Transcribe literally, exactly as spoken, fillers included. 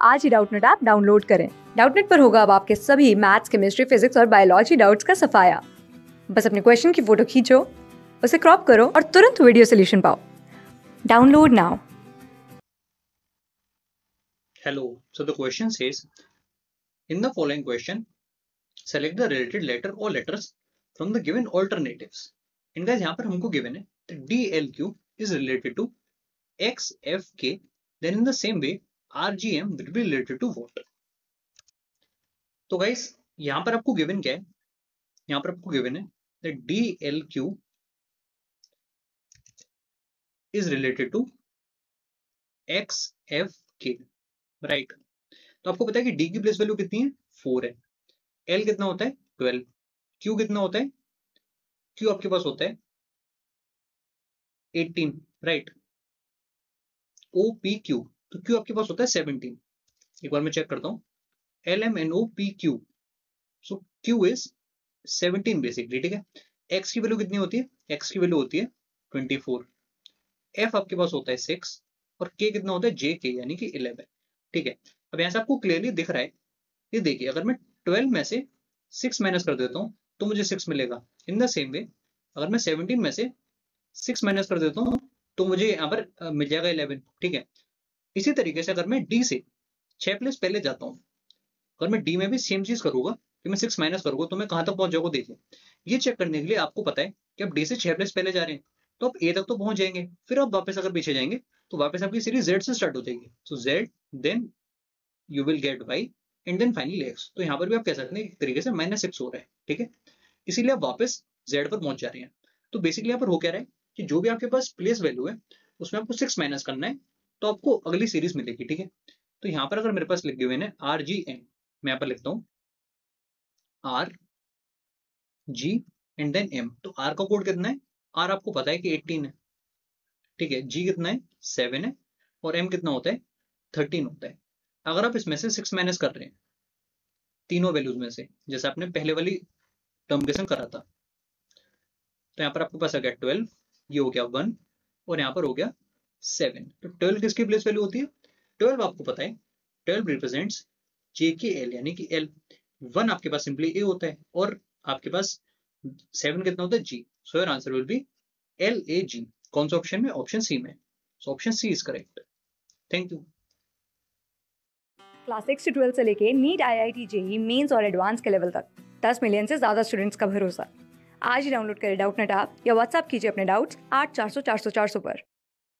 आज ही Doubtnet app download करें। डाउटनेट पर होगा अब आपके सभी मैथ्स, केमिस्ट्री, फिजिक्स और बायोलॉजी डाउट्स का सफाया। बस अपने क्वेश्चन की फोटो खींचो, उसे क्रॉप करो और तुरंत वीडियो सोल्यूशन पाओ। Download now. Hello. So the question says, in the following question, select the related letter or letters from the given alternatives. And guys, यहाँ पर हमको given है that D L Q is related to X F K. Then in the same way, R G M will be related to what? तो guys, यहाँ पर आपको given क्या है? यहाँ पर आपको given है that D L Q is related to X F K. Right right. तो आपको पता है कि D की प्लेस वैल्यू कितनी है? फोर है। L कितना होता है? ट्वेल्व। Q कितना होता है? Q आपके पास होता है eighteen, right. O P Q, तो Q आपके पास होता है सेवनटीन। एक बार मैं चेक करता हूँ। L M N O P Q, so Q is seventeen basically, ठीक है। X की वैल्यू कितनी होती है? X की वैल्यू होती है ट्वेंटी फोर। F आपके पास होता है सिक्स और K कितना होता है? J K यानी कि इलेवन, ठीक है। अब यहाँ से आपको क्लियरली दिख रहा है, ये देखिए, अगर मैं ट्वेल्व में से सिक्स माइनस कर देता हूँ तो मुझे सिक्स मिलेगा। इन द सेम वे अगर मैं सेवनटीन में से सिक्स माइनस कर देता हूँ तो मुझे यहाँ पर मिल जाएगा इलेवन, ठीक है। इसी तरीके से अगर मैं डी से छह प्लेस पहले जाता हूँ, अगर मैं डी में भी सेम चीज करूंगा कि मैं सिक्स माइनस करूंगा तो मैं कहां तक पहुंच जाऊंगा, देखिए। ये चेक करने के लिए आपको पता है कि आप डी से छह प्लेस पहले जा रहे हैं तो आप ए तक तो पहुंच जाएंगे, फिर आप वापस अगर पीछे जाएंगे तो वापस आपकी सीरीज जेड से स्टार्ट हो जाएगी। So Z, then you will get Y and then finally X. तो यहाँ पर भी आप कह सकते हैं एक तरीके से माइनस सिक्स हो रहा है, ठीक है। इसीलिए आप वापस जेड पर पहुंच जा रहे हैं। तो बेसिकली यहाँ पर हो क्या रहा है कि जो भी आपके पास प्लेस वैल्यू है उसमें आपको सिक्स माइनस करना है तो आपको अगली सीरीज मिलेगी, ठीक है। तो यहाँ पर अगर मेरे पास लिखे हुए हैं आर जी एन, मैं यहाँ पर लिखता हूँ R G and then M. तो आर का कोड कितना है? आर आपको पता है कि एटीन है, ठीक है। जी कितना है? सेवन है और एम कितना होता है? थर्टीन होता है। अगर आप इसमें से सिक्स माइनस कर रहे हैं तीनों वैल्यूज में से, जैसे आपने पहले वाली टर्म के संग करा था, तो यहाँ पर आपके पास आ गया ट्वेल्व, ये हो गया वन और यहाँ पर हो गया सेवन। तो ट्वेल्व किसकी प्लेस वैल्यू होती है? ट्वेल्व आपको पता है ट्वेल्व रिप्रेजेंट्स जे के एल यानी कि एल। वन आपके पास सिंपली ए होता है और आपके पास सेवन कितना होता है? G. So your answer will be L A G. कौन सा ऑप्शन में? ऑप्शन सी में। So option C is correct. Thank you. Class six से ट्वेल्थ से लेके NEET, I I T, JEE Mains और एडवांस के लेवल तक दस मिलियन से ज्यादा स्टूडेंट्स का भरोसा। आज ही डाउनलोड करें डाउटनेट ऐप या व्हाट्सएप कीजिए अपने डाउट्स आठ चार सौ चार सौ चार सौ पर।